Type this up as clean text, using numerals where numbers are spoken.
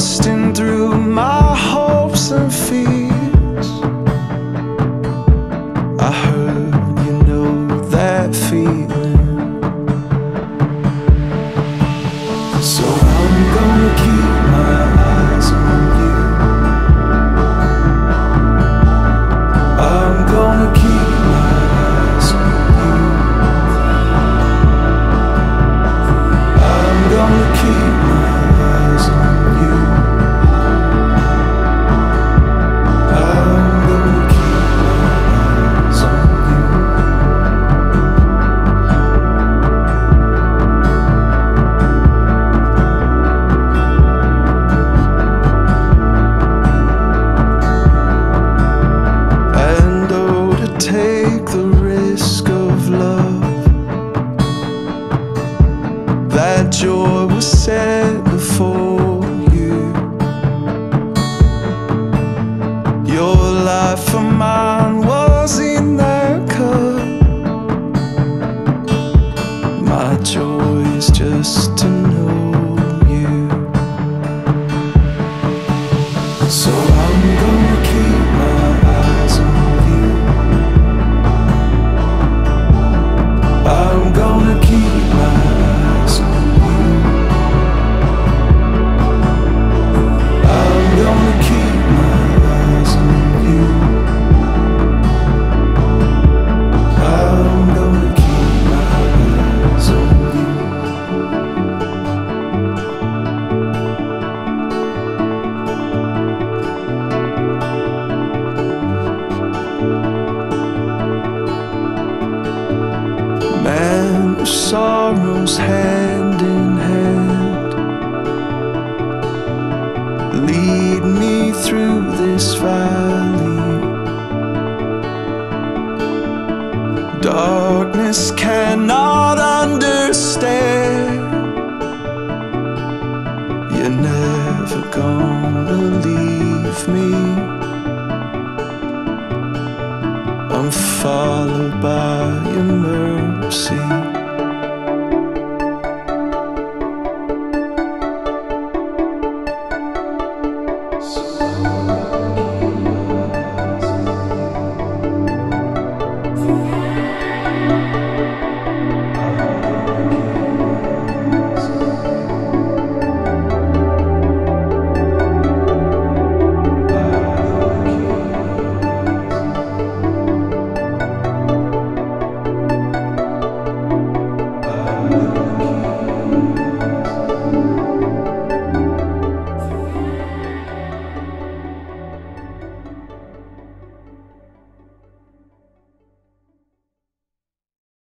busting through my hopes and fears. I heard you know that feeling. So I'm gonna keep my eyes on you. I'm gonna keep my eyes on you. I'm gonna keep my eyes on you. I'm gonna keep my eyes on you. And oh, to take the risk of love, that joy was set before you. Your life for mine was in that cup. My joy is just to know you. So I'm gonna keep my eyes on you. I'm gonna keep my eyes on you. I'm gonna keep my eyes on you. I'm gonna keep my eyes on you. Man of sorrows, hand in hand, lead me through this valley. Darkness cannot understand. You're never gonna leave me. I'm followed by your mercy.